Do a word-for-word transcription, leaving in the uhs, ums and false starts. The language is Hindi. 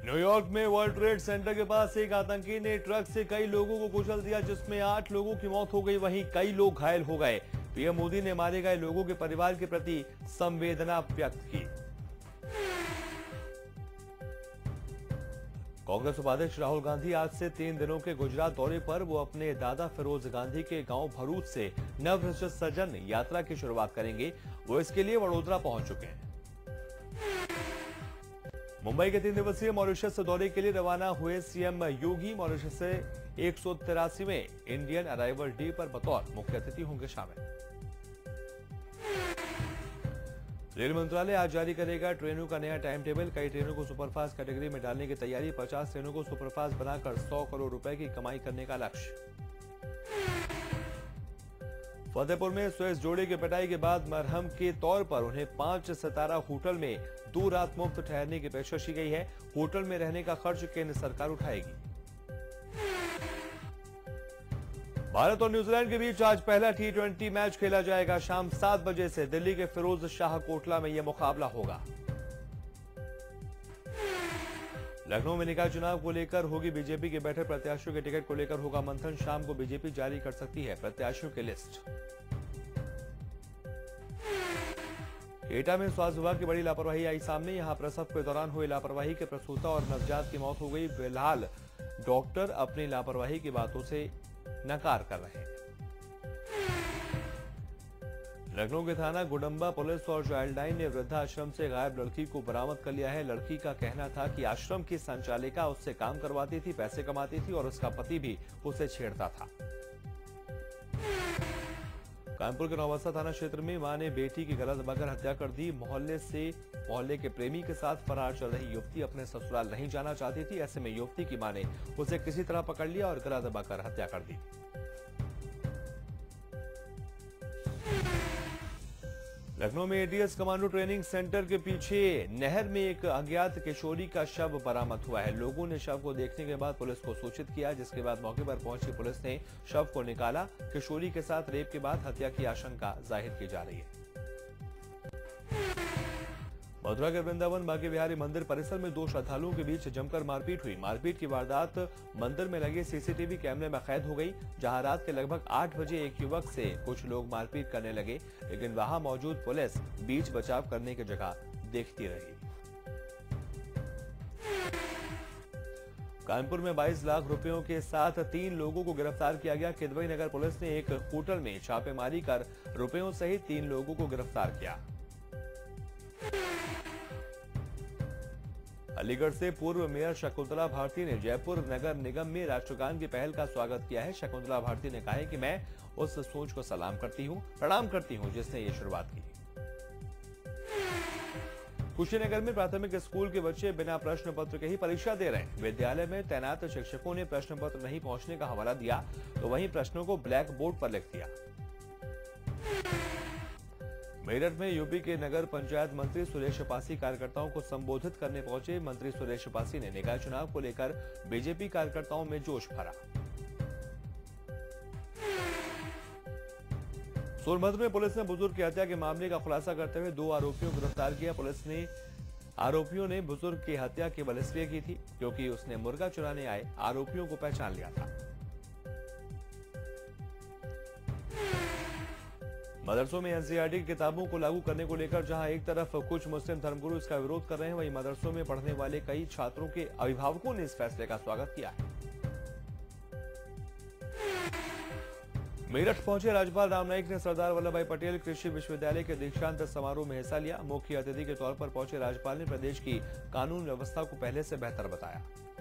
न्यूयॉर्क में वर्ल्ड ट्रेड सेंटर के पास एक आतंकी ने ट्रक से कई लोगों को कुचल दिया, जिसमें आठ लोगों की मौत हो गई, वहीं कई लोग घायल हो गए। पीएम मोदी ने मारे गए लोगों के परिवार के प्रति संवेदना व्यक्त की। कांग्रेस उपाध्यक्ष राहुल गांधी आज से तीन दिनों के गुजरात दौरे पर। वो अपने दादा फिरोज गांधी के गांव भरूच से नवरचित सृजन यात्रा की शुरुआत करेंगे। वो इसके लिए वडोदरा पहुंच चुके हैं। मुंबई के तीन दिवसीय मॉरिशस दौरे के लिए रवाना हुए सीएम योगी मॉरिशस से एक सौ तिरासीवें इंडियन अराइवल डे पर बतौर मुख्य अतिथि होंगे शामिल। रेल मंत्रालय आज जारी करेगा ट्रेनों का नया टाइम टेबल। कई ट्रेनों को सुपरफास्ट कैटेगरी में डालने की तैयारी। पचास ट्रेनों को सुपरफास्ट बनाकर सौ करोड़ रुपए की कमाई करने का लक्ष्य। फतेहपुर में सुएज जोड़े की पिटाई के बाद मरहम के तौर पर उन्हें पांच सितारा होटल में दो रात मुफ्त ठहरने की पेशकश की गई है। होटल में रहने का खर्च केंद्र सरकार उठाएगी। भारत और न्यूजीलैंड के बीच आज पहला टी ट्वेंटी मैच खेला जाएगा। शाम सात बजे से दिल्ली के फिरोज शाह कोटला में यह मुकाबला होगा। लखनऊ में निकाय चुनाव को लेकर होगी बीजेपी की बैठक। प्रत्याशियों के टिकट को लेकर होगा मंथन। शाम को बीजेपी जारी कर सकती है प्रत्याशियों की लिस्ट। एटा में स्वास्थ्य विभाग की बड़ी लापरवाही आई सामने। यहां प्रसव के दौरान हुई लापरवाही के प्रसूता और नवजात की मौत हो गई। फिलहाल डॉक्टर अपनी लापरवाही की बातों से नकार कर रहे हैं। लखनऊ के थाना गुडम्बा पुलिस और चाइल्ड लाइन ने वृद्धाश्रम से गायब लड़की को बरामद कर लिया है। लड़की का कहना था कि आश्रम की संचालिका उससे काम करवाती थी, पैसे कमाती थी और उसका पति भी उसे छेड़ता था। कानपुर के नौबस्ता थाना क्षेत्र में मां ने बेटी की गला दबाकर हत्या कर दी। मोहल्ले से मोहल्ले के प्रेमी के साथ फरार चल रही युवती अपने ससुराल नहीं जाना चाहती थी। ऐसे में युवती की मां ने उसे किसी तरह पकड़ लिया और गला दबाकर हत्या कर दी। लखनऊ में एटीएस कमांडो ट्रेनिंग सेंटर के पीछे नहर में एक अज्ञात किशोरी का शव बरामद हुआ है। लोगों ने शव को देखने के बाद पुलिस को सूचित किया, जिसके बाद मौके पर पहुंची पुलिस ने शव को निकाला। किशोरी के साथ रेप के बाद हत्या की आशंका जाहिर की जा रही है। मथुरा के वृंदावन बांके बिहारी मंदिर परिसर में दो श्रद्धालुओं के बीच जमकर मारपीट हुई। मारपीट की वारदात मंदिर में लगे सीसीटीवी कैमरे में कैद हो गई, जहां रात के लगभग आठ बजे एक युवक से कुछ लोग मारपीट करने लगे, लेकिन वहां मौजूद पुलिस बीच बचाव करने की जगह देखती रही। कानपुर में बाईस लाख रुपयों के साथ तीन लोगों को गिरफ्तार किया गया। किदवई नगर पुलिस ने एक होटल में छापेमारी कर रुपयों सहित तीन लोगों को गिरफ्तार किया। अलीगढ़ से पूर्व मेयर शकुंतला भारती ने जयपुर नगर निगम में राष्ट्रगान की पहल का स्वागत किया है। शकुंतला भारती ने कहा है कि मैं उस सोच को सलाम करती हूं, प्रणाम करती हूं जिसने ये शुरुआत की। कुशीनगर में प्राथमिक स्कूल के बच्चे बिना प्रश्न पत्र के ही परीक्षा दे रहे हैं। विद्यालय में तैनात शिक्षकों ने प्रश्न पत्र नहीं पहुंचने का हवाला दिया, तो वहीं प्रश्नों को ब्लैक बोर्ड पर लिख दिया। मेरठ में यूपी के नगर पंचायत मंत्री सुरेश पासी कार्यकर्ताओं को संबोधित करने पहुंचे। मंत्री सुरेश पासी ने निकाय चुनाव को लेकर बीजेपी कार्यकर्ताओं में जोश भरा। सोनभद्र में पुलिस ने बुजुर्ग की हत्या के मामले का खुलासा करते हुए दो आरोपियों को गिरफ्तार किया। पुलिस ने आरोपियों ने बुजुर्ग की हत्या केवल इसलिए की थी क्योंकि उसने मुर्गा चुराने आए आरोपियों को पहचान लिया था। मदरसों में एनसीईआरटी की किताबों को लागू करने को लेकर जहां एक तरफ कुछ मुस्लिम धर्मगुरु इसका विरोध कर रहे हैं, वहीं मदरसों में पढ़ने वाले कई छात्रों के अभिभावकों ने इस फैसले का स्वागत किया है। मेरठ पहुंचे राज्यपाल राम नाईक ने सरदार वल्लभ भाई पटेल कृषि विश्वविद्यालय के दीक्षांत समारोह में हिस्सा लिया। मुख्य अतिथि के तौर पर पहुंचे राज्यपाल ने प्रदेश की कानून व्यवस्था को पहले से बेहतर बताया।